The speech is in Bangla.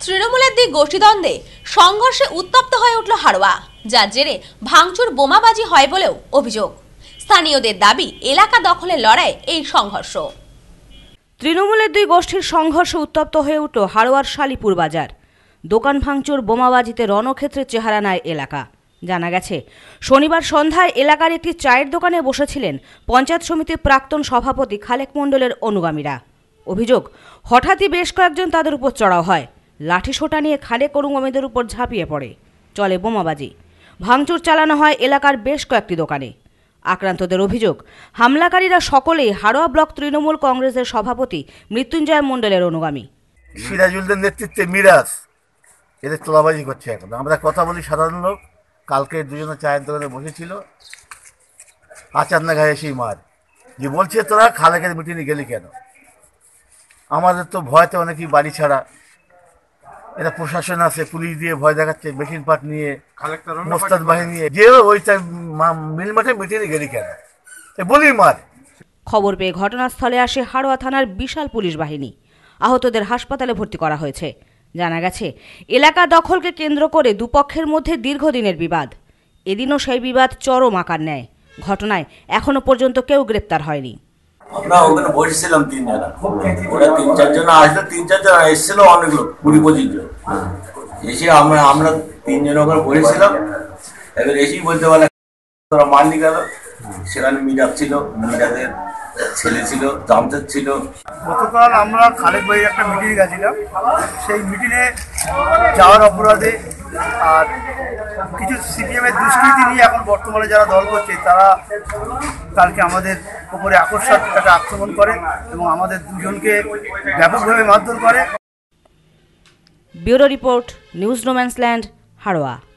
তৃণমূলের দিক গোষ্ঠীদ্বন্দ্বে সংঘর্ষে উত্তপ্ত হয়ে উঠল হাড়োয়া, যার জেরে ভাঙচুর বোমাবাজি হয় বলেও অভিযোগ। স্থানীয়দের দাবি, এলাকা দখলের লড়াই এই সংঘর্ষ। তৃণমূলের দুই গোষ্ঠীর সংঘর্ষে উত্তপ্ত হয়ে উঠল হাড়োয়ার শালিপুর বাজার। দোকান ভাঙচুর, বোমাবাজিতে রণক্ষেত্রের চেহারা নেয় এলাকা। জানা গেছে, শনিবার সন্ধ্যায় এলাকার একটি চায়ের দোকানে বসেছিলেন পঞ্চায়েত সমিতির প্রাক্তন সভাপতি খালেক মণ্ডলের অনুগামীরা। অভিযোগ, হঠাৎই বেশ কয়েকজন তাদের উপর চড়াও হয়। লাঠিসোঁটা নিয়ে খালেক অনুগামীদের উপর ঝাঁপিয়ে পড়ে। চলে বোমাবাজি, ভাঙচুর চালানো হয় এলাকার বেশ কয়েকটি দোকানে। আক্রান্তদের অভিযোগ, হামলাকারীরা সকলেই হাড়োয়া ব্লক তৃণমূল কংগ্রেসের সভাপতি মৃত্যুঞ্জয় মণ্ডলের অনুগামী। সিরাজুলদের নেতৃত্বে মিরাজ এদের তোলাবাজি করছে। এখন আমরা কথা বলি, সাধারণ লোক কালকে দুজনে চায়ের দোকানে বসেছিল, আচান্না গায়ে সেই মার যে বলছে তোরা খালেকের মিটিংয়ে গেলি কেন? আমাদের তো ভয়তে অনেকেই বাড়ি ছাড়া, এটা প্রশাসন আছে, পুলিশ দিয়ে ভয় দেখাচ্ছে, মেশিন পাট নিয়ে, মোস্তাদ বাহিনী নিয়ে, যে ওইটা মিল মাঠে মিটিংয়ে গেলি কেন বলি মার। খবর পেয়ে ঘটনাস্থলে আসে হাড়োয়া থানার বিশাল পুলিশ বাহিনী। আহতদের হাসপাতালে ভর্তি করা হয়েছে। জানা গেছে, এলাকা দখলকে কেন্দ্র করে দুপক্ষের মধ্যে দীর্ঘদিনের বিবাদ। এদিনও সেই বিবাদ চরম আকার নেয়। ঘটনায় এখনো পর্যন্ত কেউ গ্রেপ্তার হয়নি। আমরা ওখানে বসেছিলাম তিনজনা, ওরা 3-4 জন আসলো, 3-4 জন এসেছিল, অনেকগুলো 20-25 জন এসে আমরা 3 জন ওখানে বসেছিলাম। এবার এসেই বলতে পারলে তোরা মারলি গেল। সেখানে মিরাজ ছিল, মিরাজের ছেলে ছিল, জামশেদ ছিল। গতকাল আমরা খালেক ভাইয়ের একটা মিটিংয়ে গেছিলাম। সেই মিটিংয়ে যাওয়ার অপরাধে আর কিছু সিপিএমের দুষ্কৃতি নিয়ে এখন বর্তমানে যারা দল করছে, তারা কালকে আমাদের উপরে একটা আক্রমণ করে এবং আমাদের দুজনকে ব্যাপকভাবে মারধর করে। Bureau report, news no man's land, Haroa.